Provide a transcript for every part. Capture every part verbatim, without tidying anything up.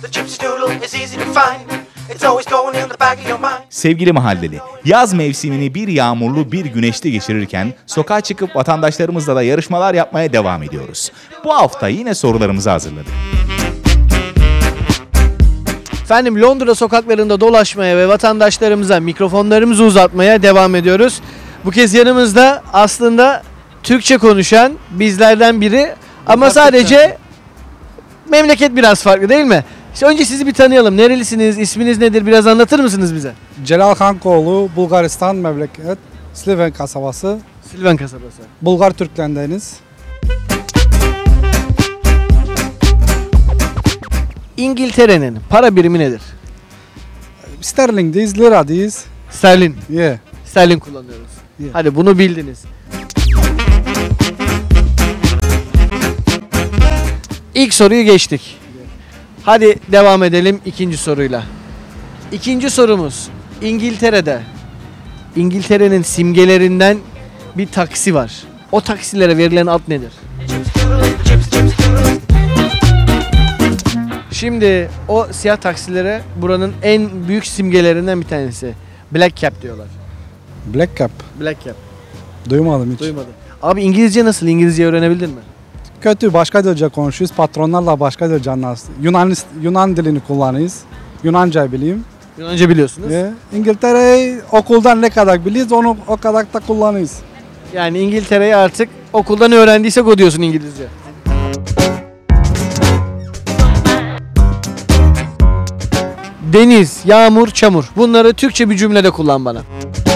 Sevgili mahalleli, yaz mevsimini bir yağmurlu bir güneşli geçirirken sokağa çıkıp vatandaşlarımızla da yarışmalar yapmaya devam ediyoruz. Bu hafta yine sorularımızı hazırladık. Efendim Londra sokaklarında dolaşmaya ve vatandaşlarımıza mikrofonlarımızı uzatmaya devam ediyoruz. Bu kez yanımızda aslında Türkçe konuşan bizlerden biri ama sadece memleket biraz farklı değil mi? İşte önce sizi bir tanıyalım. Nerelisiniz, isminiz nedir biraz anlatır mısınız bize? Celal Kankoğlu, Bulgaristan memleket, Sliven kasabası. Sliven kasabası. Bulgar Türklerindeniz. İngiltere'nin para birimi nedir? Sterling'deyiz, liradayız. Sterlin. Yeah. Sterlin kullanıyoruz. Yeah. Hadi bunu bildiniz. İlk soruyu geçtik. Hadi devam edelim ikinci soruyla. İkinci sorumuz İngiltere'de İngiltere'nin simgelerinden bir taksi var. O taksilere verilen ad nedir? Şimdi o siyah taksilere buranın en büyük simgelerinden bir tanesi. Black Cap diyorlar. Black Cap. Black Cap. Duymadım hiç. Duymadım. Abi İngilizce nasıl? İngilizce öğrenebildin mi? Kötü, başka dilce konuşuyoruz. Patronlarla başka dilce anlarız. Yunan, Yunan dilini kullanıyoruz. Yunanca bileyim. Yunanca biliyorsunuz. Yeah. İngiltere'yi okuldan ne kadar biliyoruz onu o kadar da kullanıyoruz. Yani İngiltere'yi artık okuldan öğrendiysek o diyorsun İngilizce. Deniz, yağmur, çamur. Bunları Türkçe bir cümlede kullan bana.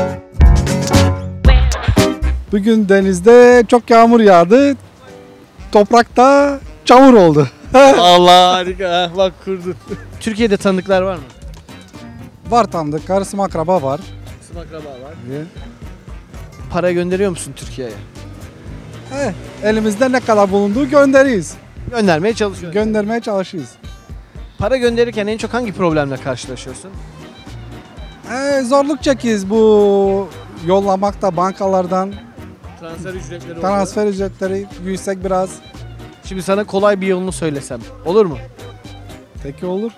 Bugün denizde çok yağmur yağdı. Toprakta çamur oldu. Allah harika. Bak kurdun. Türkiye'de tanıdıklar var mı? Var tanıdık, karısım akraba var. Kısım akraba var. Yeah. Para gönderiyor musun Türkiye'ye? Eh, elimizde ne kadar bulunduğu gönderiyiz. Göndermeye çalışıyorsun. Göndermeye çalışıyoruz. Para gönderirken en çok hangi problemle karşılaşıyorsun? Eh, zorluk çekiyoruz bu yollamakta bankalardan. Transfer ücretleri oluyor. Transfer ücretleri yüksek biraz. Şimdi sana kolay bir yolunu söylesem. Olur mu? Peki olur.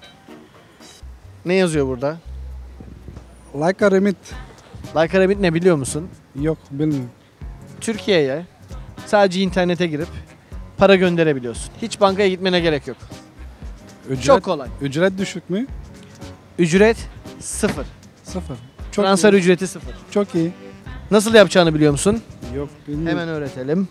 Ne yazıyor burada? Like a remit. Like a Remit ne biliyor musun? Yok bilmiyorum. Türkiye'ye sadece internete girip para gönderebiliyorsun. Hiç bankaya gitmene gerek yok. Ücret, Çok kolay. Ücret düşük mü? Ücret sıfır. Sıfır. Çok Transfer iyi. ücreti sıfır. Çok iyi. Nasıl yapacağını biliyor musun? Yok bilmiyorum. Hemen öğretelim.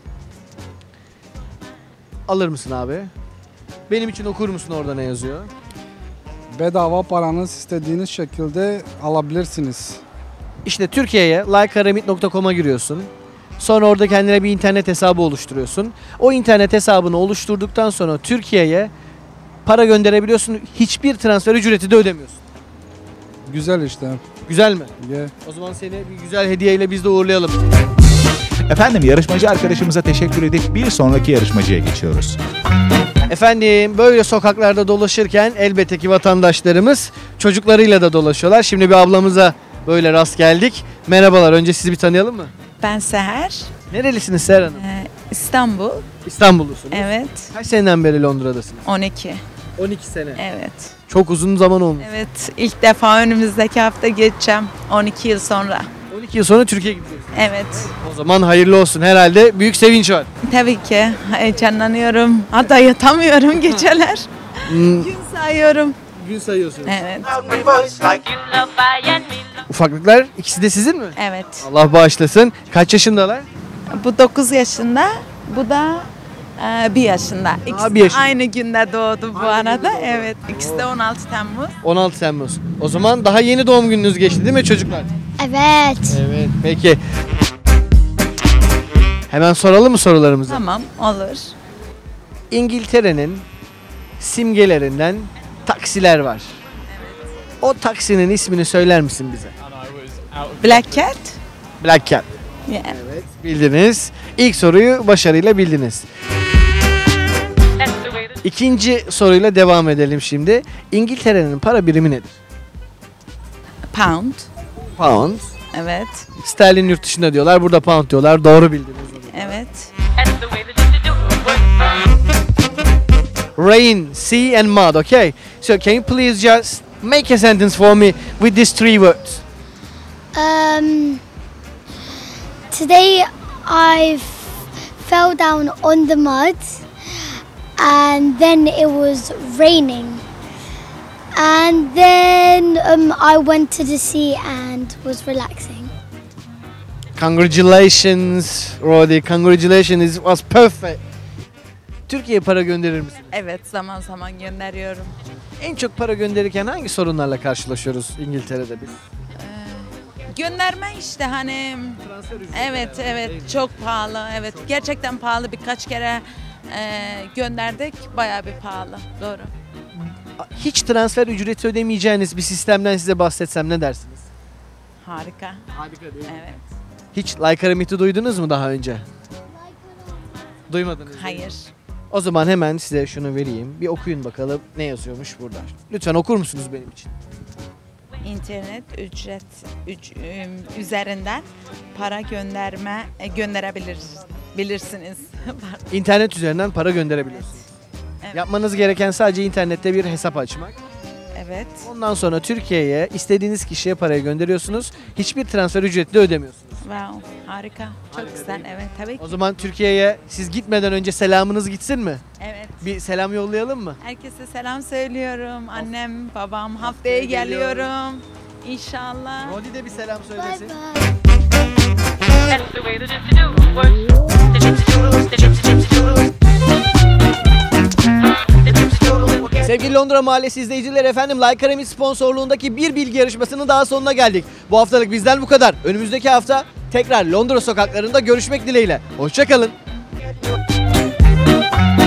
Alır mısın abi? Benim için okur musun orada ne yazıyor? Bedava paranız istediğiniz şekilde alabilirsiniz. İşte Türkiye'ye like a remit nokta com'a giriyorsun. Sonra orada kendine bir internet hesabı oluşturuyorsun. O internet hesabını oluşturduktan sonra Türkiye'ye para gönderebiliyorsun. Hiçbir transfer ücreti de ödemiyorsun. Güzel işte. Güzel mi? Yeah. O zaman seni bir güzel hediyeyle biz de uğurlayalım. Efendim yarışmacı arkadaşımıza teşekkür edip bir sonraki yarışmacıya geçiyoruz. Efendim böyle sokaklarda dolaşırken elbette ki vatandaşlarımız çocuklarıyla da dolaşıyorlar. Şimdi bir ablamıza böyle rast geldik. Merhabalar, önce sizi bir tanıyalım mı? Ben Seher. Nerelisiniz Seher Hanım? Ee, İstanbul. İstanbullusunuz. Evet. Kaç seneden beri Londra'dasınız? on iki. on iki sene. Evet. Çok uzun zaman olmuş. Evet. İlk defa önümüzdeki hafta geçeceğim. on iki yıl sonra. on iki yıl sonra Türkiye'ye gidiyorsunuz. Evet. O zaman hayırlı olsun. Herhalde büyük sevinç var. Tabii ki. Heyecanlanıyorum. Hatta yatamıyorum geceler. Hmm, Gün sayıyorum. gün sayıyorsunuz. Evet. Ufaklıklar ikisi de sizin mi? Evet. Allah bağışlasın. Kaç yaşındalar? Bu dokuz yaşında. Bu da e, bir yaşında. İkisi bir yaşında. aynı günde doğdu bu arada. Evet. İkisi de on altı Temmuz. on altı Temmuz. O zaman daha yeni doğum gününüz geçti değil mi çocuklar? Evet. Evet. Peki. Hemen soralım mı sorularımızı? Tamam. Olur. İngiltere'nin simgelerinden taksiler var. O taksinin ismini söyler misin bize? Black Cat. Black Cat. Yeah. Evet, bildiniz. İlk soruyu başarıyla bildiniz. İkinci soruyla devam edelim şimdi. İngiltere'nin para birimi nedir? Pound. Pound. Evet. Sterlin yurt dışında diyorlar. Burada pound diyorlar. Doğru bildiniz. Evet. rain, sea and mud, okay? So can you please just make a sentence for me with these three words? Um, today I fell down on the mud and then it was raining. And then um, I went to the sea and was relaxing. Congratulations, Rodi. Congratulations. It was perfect. Türkiye'ye para gönderir misiniz? Evet, zaman zaman gönderiyorum. En çok para gönderirken hangi sorunlarla karşılaşıyoruz İngiltere'de biz? Gönderme işte hani evet evet çok pahalı, evet gerçekten pahalı, birkaç kere e, gönderdik, bayağı bir pahalı, doğru. Hiç transfer ücreti ödemeyeceğiniz bir sistemden size bahsetsem ne dersiniz? Harika. Harika değil mi? Evet. Hiç Like Aramit'i duydunuz mu daha önce? Duymadınız. Hayır. O zaman hemen size şunu vereyim. Bir okuyun bakalım ne yazıyormuş burada. Lütfen okur musunuz benim için? İnternet ücret üc, üm, üzerinden para gönderme e, gönderebilir bilirsiniz. İnternet üzerinden para gönderebiliyorsunuz. Evet. Yapmanız gereken sadece internette bir hesap açmak. Evet. Ondan sonra Türkiye'ye istediğiniz kişiye parayı gönderiyorsunuz. Hiçbir transfer ücreti de ödemiyorsunuz. Wow, harika. Çok Harika güzel. değil mi? Evet, tabii ki. O zaman Türkiye'ye siz gitmeden önce selamınız gitsin mi? Evet. Bir selam yollayalım mı? Herkese selam söylüyorum. Annem, babam, haftaya Haftaya geliyorum. geliyorum. İnşallah. Rodi de bir selam Bye söylesin. bye. That's the way the gypsy do works. The gypsy doodles, the gypsy gypsy doodles. The gypsy doodles. Sevgili Londra Mahallesi izleyicileri, efendim Like Aramid sponsorluğundaki bir bilgi yarışmasının daha sonuna geldik. Bu haftalık bizden bu kadar. Önümüzdeki hafta tekrar Londra sokaklarında görüşmek dileğiyle. Hoşça kalın.